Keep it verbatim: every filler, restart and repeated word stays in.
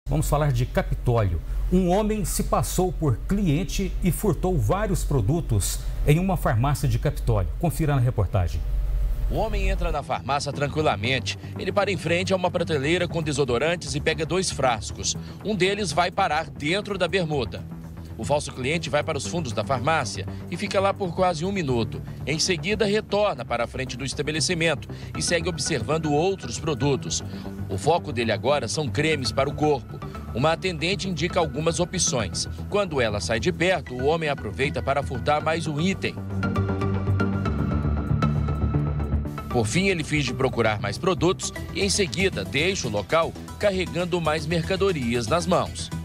Vamos falar de Capitólio. Um homem se passou por cliente e furtou vários produtos em uma farmácia de Capitólio. Confira na reportagem. O homem entra na farmácia tranquilamente. Ele para em frente a uma prateleira com desodorantes e pega dois frascos. Um deles vai parar dentro da bermuda. O falso cliente vai para os fundos da farmácia e fica lá por quase um minuto. Em seguida, retorna para a frente do estabelecimento e segue observando outros produtos. O foco dele agora são cremes para o corpo. Uma atendente indica algumas opções. Quando ela sai de perto, o homem aproveita para furtar mais um item. Por fim, ele finge procurar mais produtos e, em seguida, deixa o local carregando mais mercadorias nas mãos.